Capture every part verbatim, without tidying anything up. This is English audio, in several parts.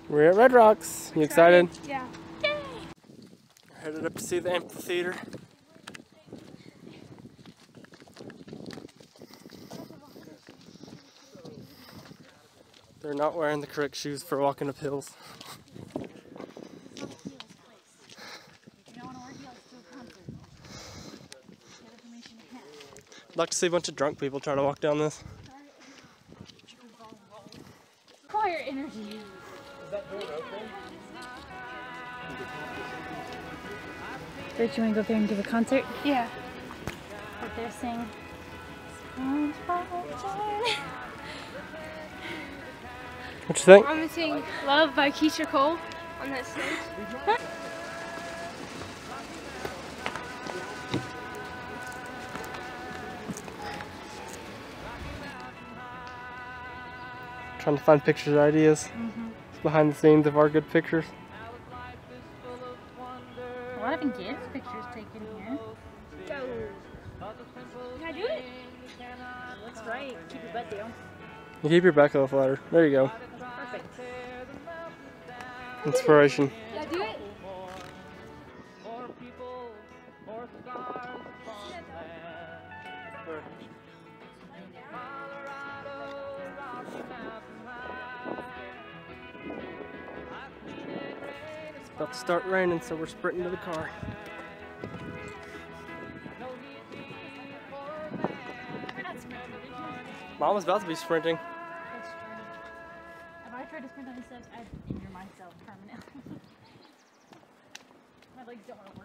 We're at Red Rocks. You excited? Yeah. Yay! We're headed up to see the amphitheater. They're not wearing the correct shoes for walking up hills. I'd like to see a bunch of drunk people try to walk down this. Choir energy. Is that door open? Rich, you want to go up there and give a concert? Yeah. Up there sing. What you think? I'm gonna sing Love by Keisha Cole on that stage. Trying to find pictures and ideas. Mm-hmm. It's behind the scenes of our good pictures. A lot of engaged pictures taken here. Go. Can I do it? Looks right. Keep your butt down. You keep your back a little flatter. There you go. Perfect. Inspiration. Can I do it? It's about to start raining, so we're sprinting to the car. Mom was about to be sprinting. That's true. If I tried to sprint on these steps, I'd injure myself permanently. My legs don't want to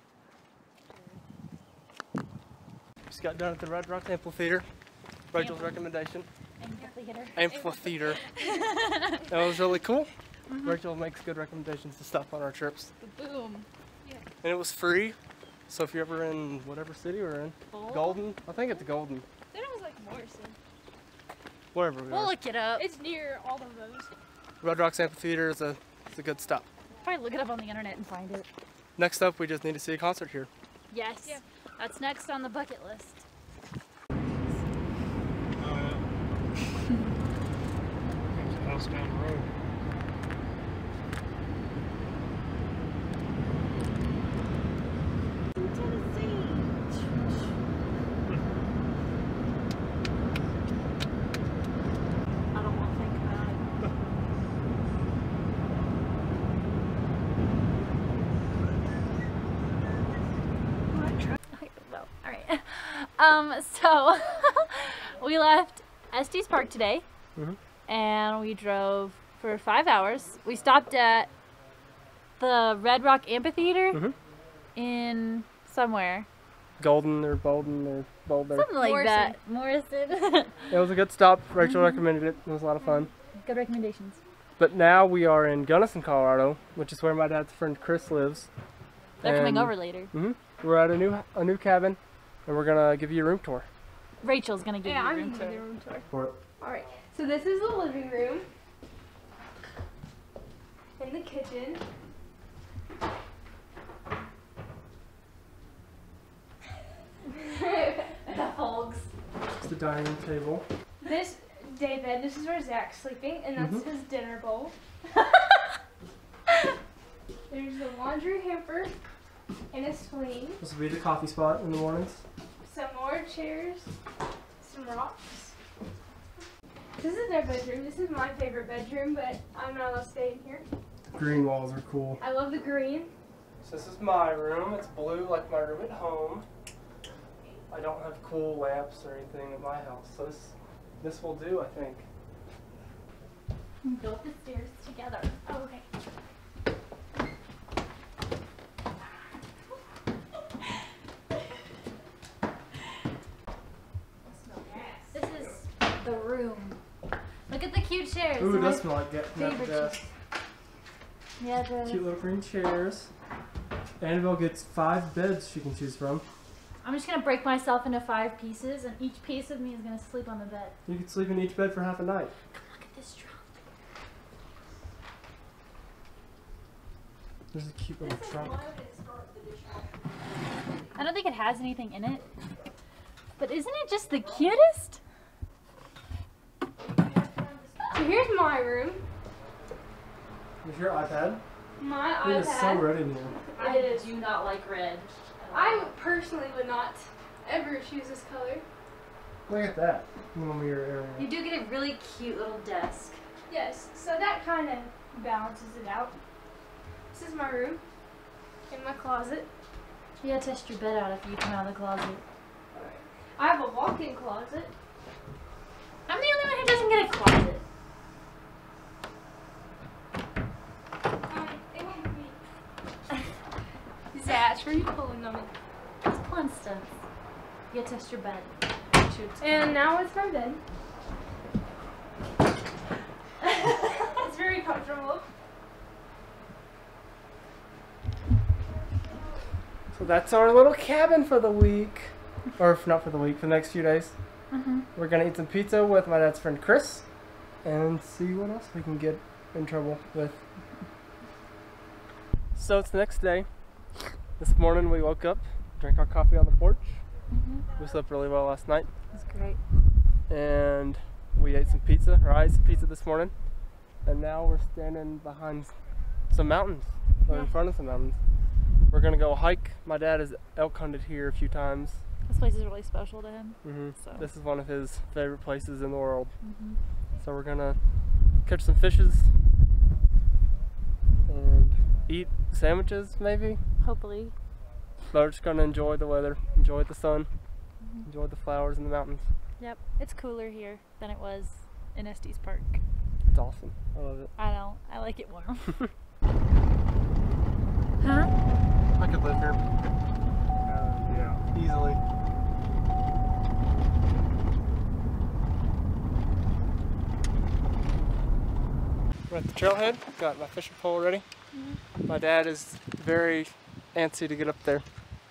work. Just got done at the Red Rocks Amphitheater. Rachel's recommendation. Amphitheater. Amphitheater. That was really cool. Mm-hmm. Rachel makes good recommendations to stop on our trips. Boom. Yeah. And it was free. So if you're ever in whatever city we're in, Full? Golden, I think it's Golden. Then it was like Morrison. Wherever we We'll are. look it up. It's near all of those. Red Rocks Amphitheater is a, is a good stop. Probably look it up on the internet and find it. Next up, we just need to see a concert here. Yes. Yeah. That's next on the bucket list. There's a house down the road. I don't want to think about it. Okay, well, all right. Um, so we left Estes Park today, Mm-hmm. and we drove for five hours. We stopped at the Red Rock Amphitheater Mhm. in somewhere, Golden or Bolden or Boulder. something like Morrison. that. Morrison. It was a good stop. Rachel recommended it. It was a lot of fun. Good recommendations. But now we are in Gunnison, Colorado, which is where my dad's friend Chris lives. They're coming And- over later. Mhm. We're at a new a new cabin, and we're gonna give you a room tour. Rachel's gonna give Yeah, you a I'm room gonna do tour. the room tour. For it. Alright, so this is the living room. And the kitchen. The folks. It's the dining room table. This day bed, this is where Zach's sleeping, and that's Mhm. his dinner bowl. There's the laundry hamper and a swing. This will be the coffee spot in the mornings. Some more chairs, some rocks. This is their bedroom. This is my favorite bedroom, but I'm not allowed to stay in here. Green walls are cool. I love the green. So this is my room. It's blue like my room at home. I don't have cool lamps or anything at my house, so this this will do, I think. Go up the stairs together. Oh, okay. This is the room. Look at the cute chairs. Ooh, it They're does my smell like get favorite desk. Yeah, the, Cute little green chairs. Annabelle gets five beds she can choose from. I'm just gonna break myself into five pieces, and each piece of me is gonna sleep on the bed. You can sleep in each bed for half a night. Come look at this trunk. There's a cute little trunk. I don't think it has anything in it, but isn't it just the cutest? So here's my room. Is your iPad? My It is so iPad. red in here. I It is. do not like red. I personally would not ever choose this color. Look at that. Little mirror area. You do get a really cute little desk. Yes, so that kind of balances it out. This is my room. In my closet. You gotta test your bed out after you come out of the closet. I have a walk-in closet. I'm the only one who doesn't get a closet. Um, it won't be. Zach, where are you pulling on me? It's fun stuff. You gotta test your bed. And now it's my bed. It's very comfortable. So that's our little cabin for the week. Or if not for the week, for the next few days. Mm-hmm. We're gonna eat some pizza with my dad's friend Chris. And see what else we can get in trouble with. So it's the next day. This morning we woke up, drank our coffee on the porch. Mm-hmm. We slept really well last night. That's great. And we ate some pizza, or I ate some pizza this morning. And now we're standing behind some mountains, or in Yeah. front of some mountains. We're gonna go hike. My dad has elk hunted here a few times. This place is really special to him. hmm So. This is one of his favorite places in the world. Mm-hmm. So we're gonna catch some fishes and eat sandwiches maybe. Hopefully. But we're just gonna enjoy the weather, enjoy the sun, Mhm. enjoy the flowers in the mountains. Yep. It's cooler here than it was in Estes Park. It's awesome. I love it. I don't. I like it warm. Huh? I could live here. Uh, yeah, easily. We're at the trailhead. Got my fishing pole ready. Mhm. My dad is very antsy to get up there.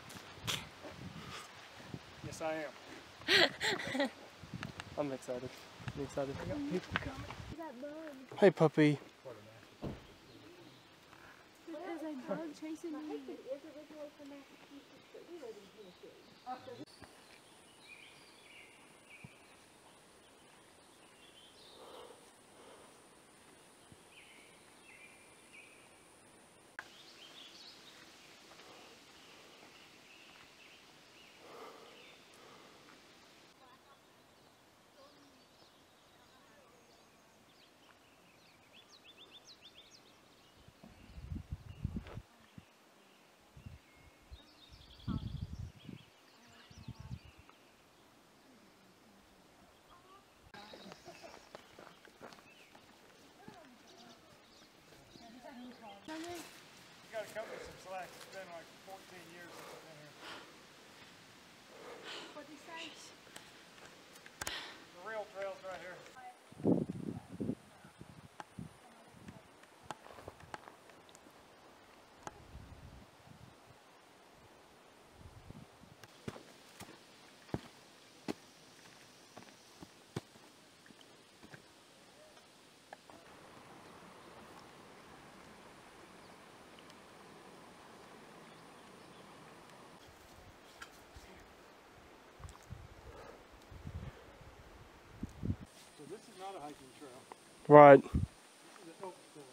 Yes, I am. I'm excited. I'm excited. I got people coming. Hey, puppy. There's a bug chasing me. You gotta cut me some slack. It's been like fourteen years since I've been here. What'd you say? The real trail's right here. So this is not a hiking trail. Right. This is an elk trail.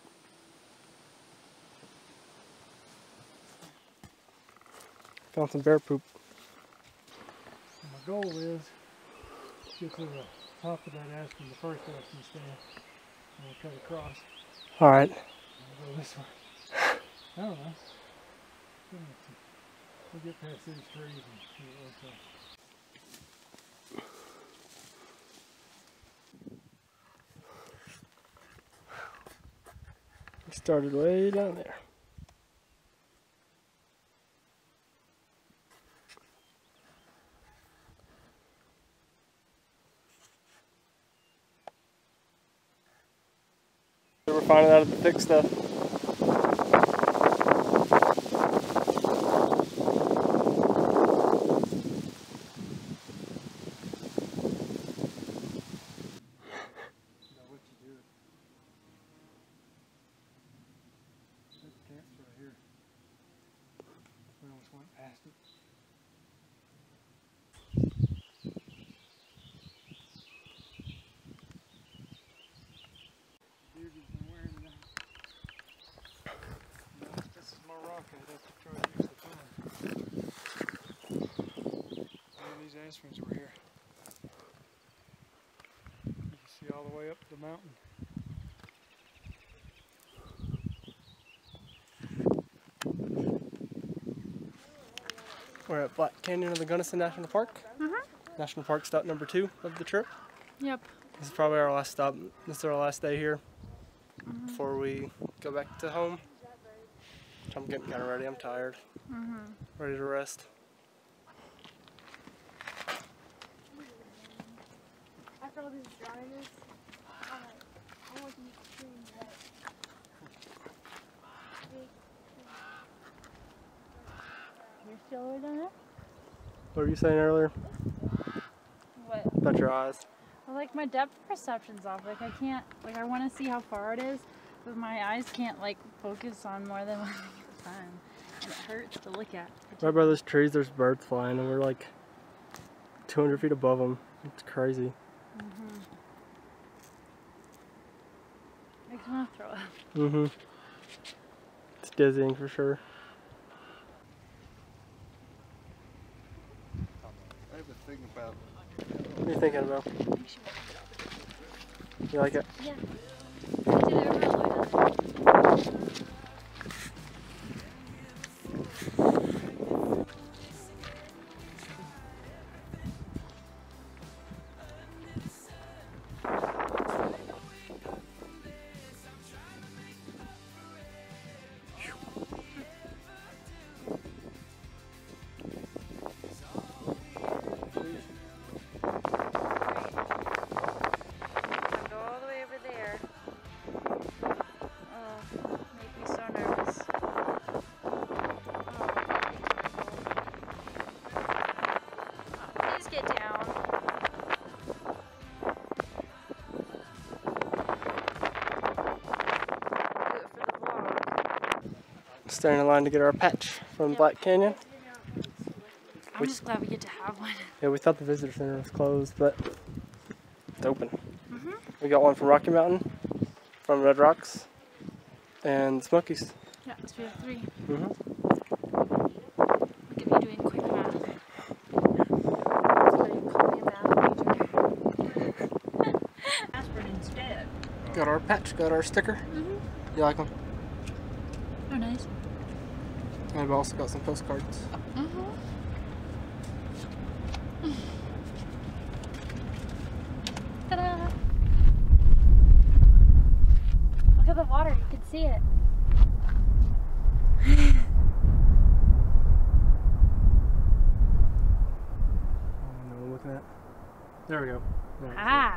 Found some bear poop. And my goal is to get to the top of that aspen, the first aspen stand, and we'll cut across All right. and go this way. I don't know. We'll get past these trees and see what it looks like. We started way down there. We're finding out the thick stuff. Now what you do, this camp's right here. We almost went past it. Dude has been wearing it out. rock, I'd have to try to use the phone. And these aspens were here. You can see all the way up the mountain. We're at Black Canyon of the Gunnison National Park. Mhm. National Park stop number two of the trip. Yep. This is probably our last stop. This is our last day here before we go back to home. I'm getting kind of ready. I'm tired. Mhm. Ready to rest. After all this dryness, I want to eat cream wet. You're still over there? What were you saying earlier What? about your eyes? Well, like my depth perception's off. Like I can't, like I want to see how far it is, but my eyes can't like focus on more than one thing at a time. And it hurts to look at. Right by those trees, there's birds flying, and we're like two hundred feet above them. It's crazy. Mm-hmm. Makes me want to throw up. Mm-hmm. It's dizzying for sure. I've been thinking about. What are you thinking about? You like it? Yeah. Did it really does it? Standing in line to get our patch from Yep. Black Canyon. I'm We- just glad we get to have one. Yeah, we thought the visitor center was closed, but it's open. Mhm. We got one from Rocky Mountain, from Red Rocks, and Smokies. Yeah, so we have three. Mm-hmm. Look at me doing quick math. Aspirin instead. Got our patch, got our sticker. Mm-hmm. You like them? Oh, nice. And we also got some postcards. Mm-hmm. Ta-da! Look at the water, you can see it. I don't know what I'm looking at. There we go. There. Ah!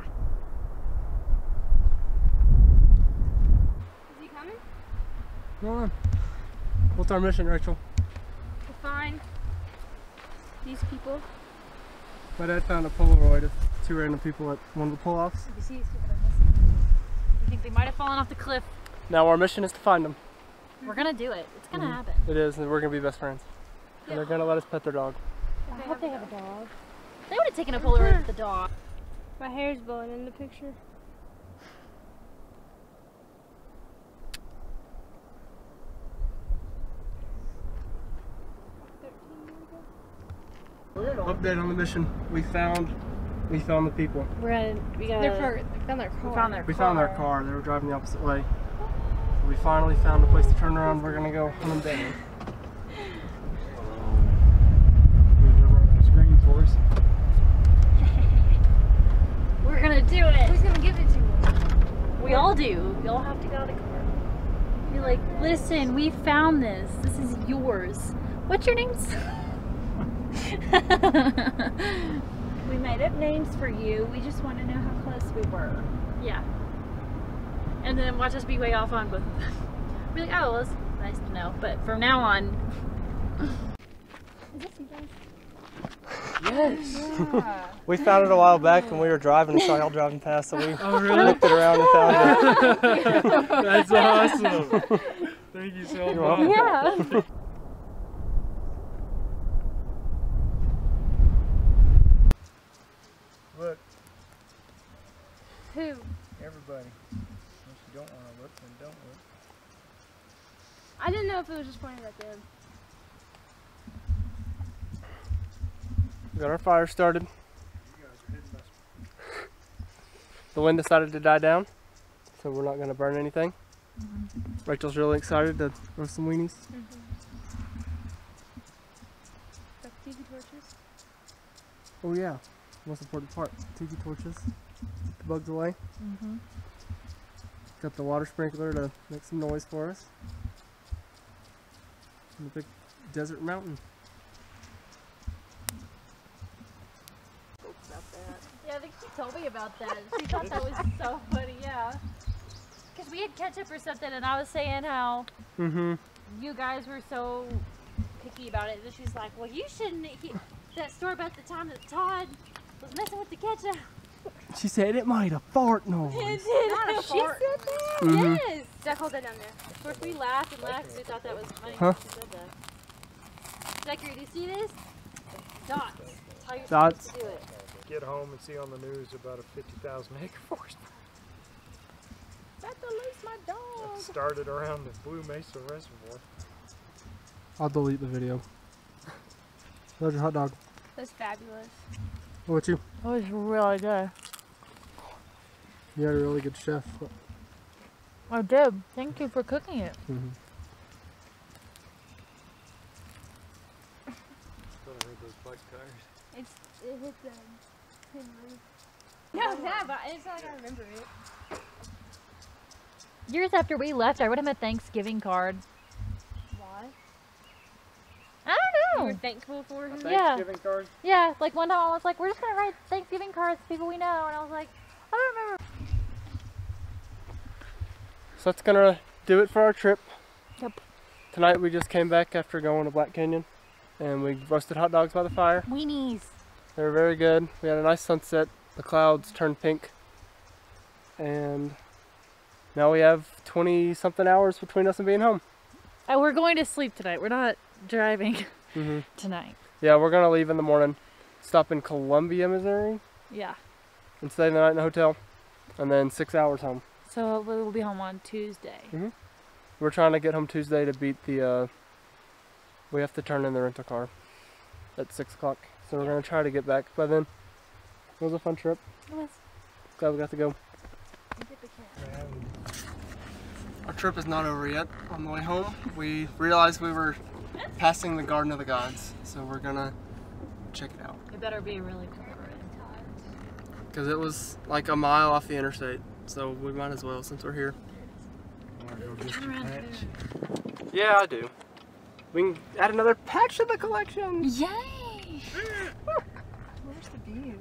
Is he coming? Come on. What's our mission, Rachel? To find these people. My dad found a Polaroid of two random people at one of the pull-offs. You see these people are missing. You think they might have fallen off the cliff? Now our mission is to find them. We're gonna do it. It's gonna Mhm. happen. It is, and we're gonna be best friends. And they're gonna let us pet their dog. I hope they have a dog. They would have taken a Polaroid with the dog. My hair's blowing in the picture. Update on the mission. We found, we found the people. We're gonna, we gotta. They're for, they found their car. We found their We car. found their car. They were driving the opposite way. So we finally found a place to turn around. We're gonna go hunt them down. Screen for us. We're gonna do it. Who's gonna give it to them? We all do. We all have to get out of the car. Be like, listen, we found this. This is yours. What's your names? We made up names for you. We just want to know how close we were. Yeah. And then watch us be way off on both of them. Be like, oh, well, it's nice to know. But from now on. Is this you guys? Yes. Yeah. We found it a while back when we were driving and saw y'all driving past, so we Oh, really? looked it around and found it. That's awesome. Thank you so You're much. welcome. Yeah. Look, Who? everybody. If you don't want to look, then don't look. I didn't know if it was just pointed at them. We got our fire started. The wind decided to die down, so we're not going to burn anything. Mm-hmm. Rachel's really excited to roast some weenies. Mm-hmm. Got tiki torches. Oh yeah, most important part, tiki torches. Keep the bugs away. Mm-hmm. Got the water sprinkler to make some noise for us. And the big desert mountain. Yeah, I think she told me about that. She thought that was so funny, yeah. Because we had ketchup or something, and I was saying how Mm-hmm. you guys were so picky about it. And she's like, well, you shouldn't eat that story about the time that Todd was messing with the ketchup. She said it made a fart noise. It did. Not a She fart. said that? Mhm. Yes. Zach, hold that down there. Of course, we laughed and laughed because we thought that was funny. Huh? She said that. Zachary, do you see this? Dots. That's how you're Dots. supposed to do it. Get home and see on the news about a fifty thousand acre forest About to lose my that dog. started around the Blue Mesa Reservoir. I'll delete the video. There's your hot dog. That's fabulous. What about you? It was really good. You're a really good chef. I did. Thank you for cooking it. Mm-hmm. Thought I heard those black tires. It's it hit the tin roof. No, that, but it's not like I remember it. Years after we left, I wrote him a Thanksgiving card. Why? I You don't were know. thankful for him? Yeah. Thanksgiving card? Yeah, like one time I was like, we're just gonna write Thanksgiving cards to people we know, and I was like, I don't remember. So that's gonna do it for our trip. Yep. Tonight we just came back after going to Black Canyon, and we roasted hot dogs by the fire. Weenies. They were very good. We had a nice sunset. The clouds turned pink, and now we have twenty something hours between us and being home. Oh, we're going to sleep tonight. We're not driving Mm-hmm. tonight. Yeah, we're gonna leave in the morning, stop in Columbia, Missouri, Yeah. and stay the night in the hotel, and then six hours home. So we'll be home on Tuesday. We're trying to get home Tuesday to beat the, uh, we have to turn in the rental car at six o'clock. So we're going to try to get back by then. It was a fun trip. It was. Glad we got to go. Our trip is not over yet. On the way home, we realized we were passing the Garden of the Gods. So we're going to check it out. It better be really cool. Because it was like a mile off the interstate. So we might as well since we're here. Wanna go get your patch? Yeah, I do. We can add another patch to the collection. Yay! Where's the view?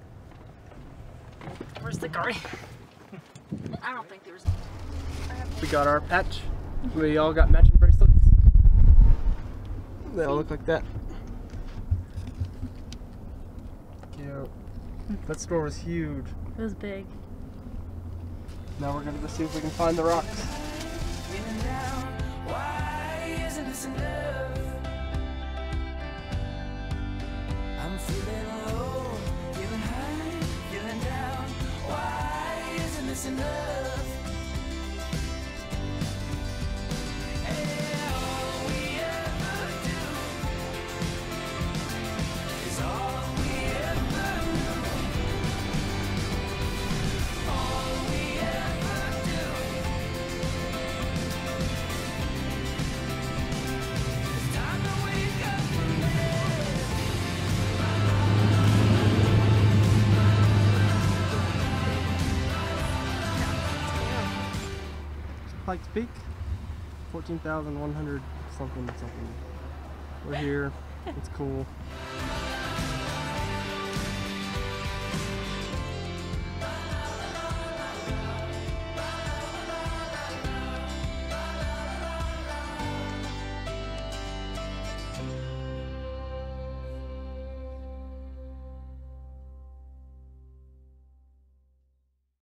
Where's the garden? I don't think there's. We got our patch. We all got matching bracelets. They all look like that. Cute. That store was huge. It was big. Now we're gonna go see if we can find the rocks. Why isn't this enough? I'm feeling low, feeling high, feeling down. Why isn't this enough? And all we ever do is all we ever do. All we ever do. It's time to wake up from bed. Pikes Peak, fourteen thousand one hundred something something. We're here. It's cool.